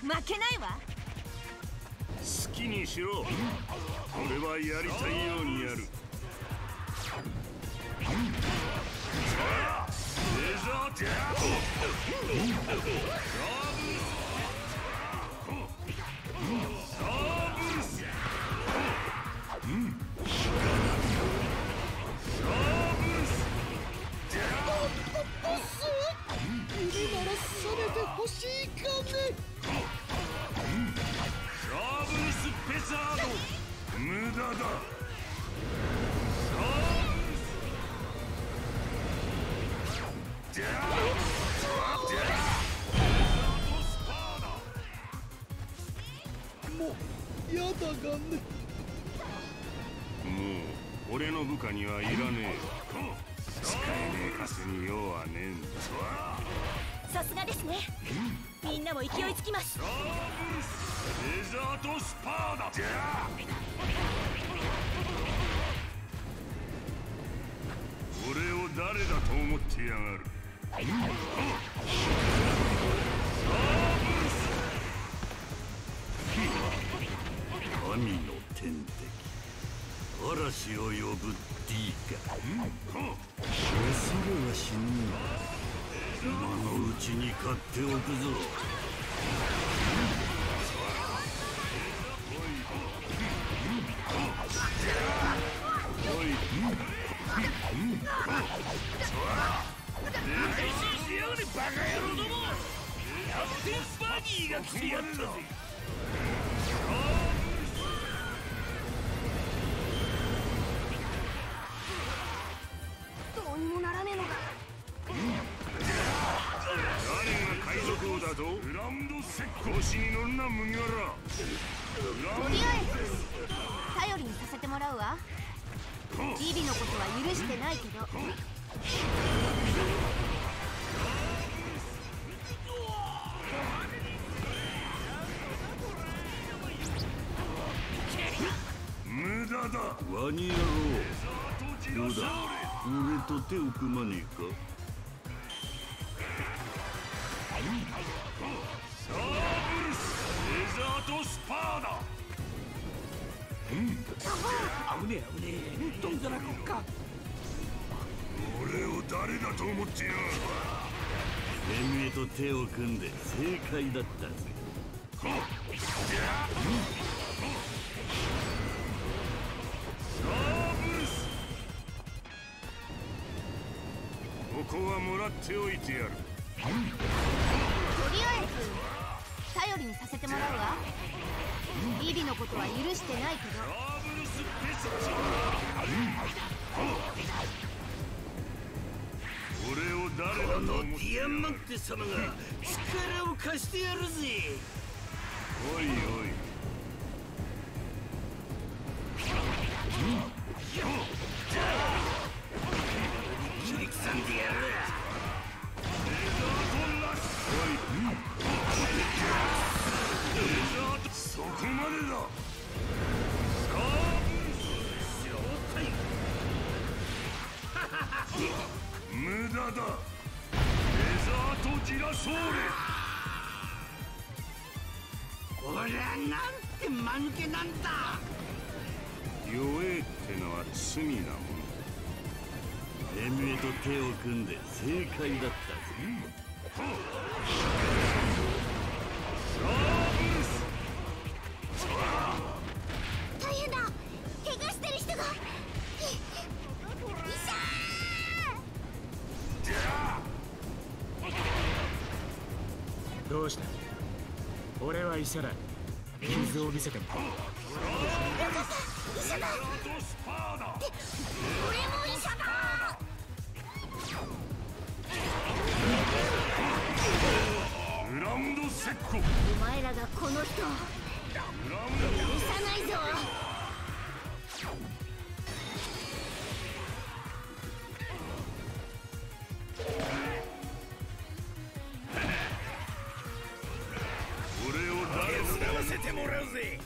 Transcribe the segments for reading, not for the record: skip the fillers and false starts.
負けないわ。 好きにしろ。俺はやりたいようにやる。レザーテア欲しいかね。 シャーブルスペサード。無駄だ。シャーブルスデャースパーダ。 もうやだがね。 もう俺の部下にはいらねえ。使えねえカスに用はねえんだ。 さすがですね。みんなも勢いつきます。 レザーとスパーダ。俺を誰だと思ってやがる。神の天敵、嵐を呼ぶ D か。恐れは死ぬ。今のうちに買っておくぞ。配信しやがれバカ野郎ども。キャプテンスパーギーが来てやったぜ。 どうにもならねえのか。 誰が海賊王だと。グランドセッコーしに乗るな麦わら。 とりあえず頼りにさせてもらうわ。ビビのことは許してないけど。 無駄だ。ワニ野郎。どうだ、俺と手を組まねえか。サーブルスレザーとスパーダ。 危ねえ危ねえ。どんざらこっか。 俺を誰だと思ってやる。てめえと手を組んで正解だったぜ。サーブルス。ここはもらっておいてやる。 とりあえず頼りにさせてもらうわ。ビビのことは許してないけど。 俺を誰だと思って。このディアマンテ様が力を貸してやるぜ。おいおい。切り刻んでやる。そこまでだ。無駄だ。レザーとジラソーレ。こりゃなんて間抜けなんだ。弱えってのは罪なもん。てめえと手を組んで正解だったぜ。 大変だ。怪我してる人が。 どうした。俺は医者だ。傷を見せても。 よかった医者だ。俺も医者だ。 グランドセッコ。 お前らがこの人を許さないぞ。 俺を誰を使わせてもらうぜ。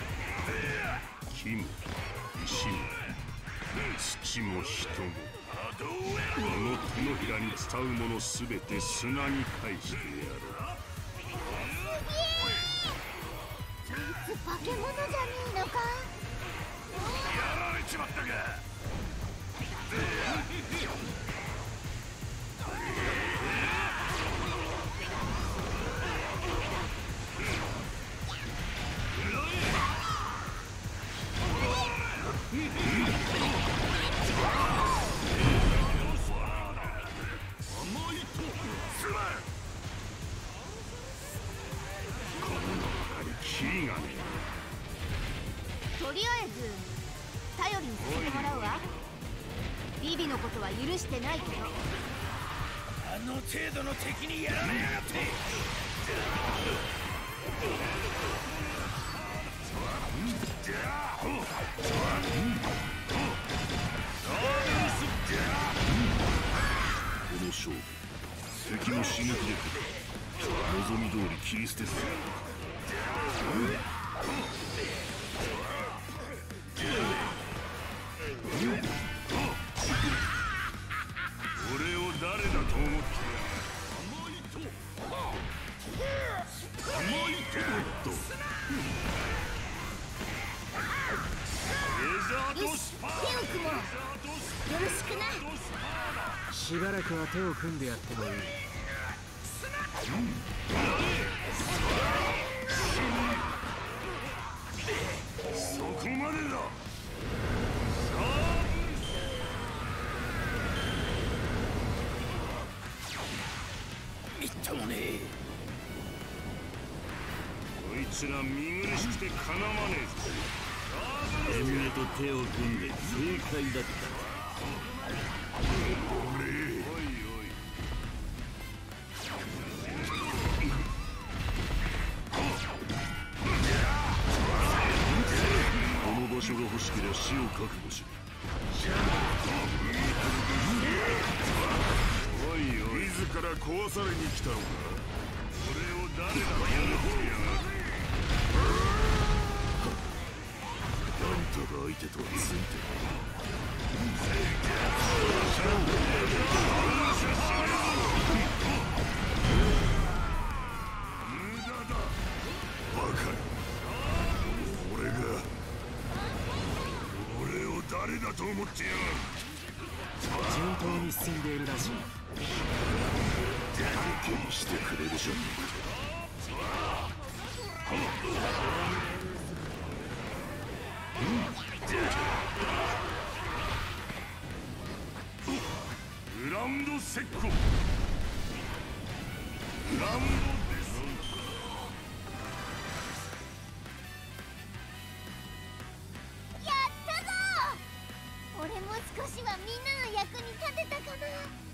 木も石も土も人もの手のひらに伝うものすべて砂に返してやる。 化け物じゃねえのか。 やられちまったか。 とりあえず頼りにさせてもらうわ。ビビのことは許してないけど。 あの程度の敵にやられやがって。 この勝負、敵の死ぬ気で望み通り切り捨てる。俺を誰だと思ってやる。甘いとおっとよし、手を組もう。よろしくな。 しばらくは手を組んでやってもいい。 そこまでだ。 みっともねえ。 こいつら見苦しくてかなわねえぞ。エンゲと手を組んで正解だった。おいおい。この場所が欲しければ死を覚悟しろ。おいおい、自ら壊されに来たのか。俺を誰だと思ってやがる。あんたが相手とはついてる。無駄だ。バカ。俺を誰だと思ってやがる。 順当に進んでいるらしい。 経験してくれるじゃねえか。グランドセッコ。グランドです。 やったぞ。俺も少しはみんなの役に立てたかな。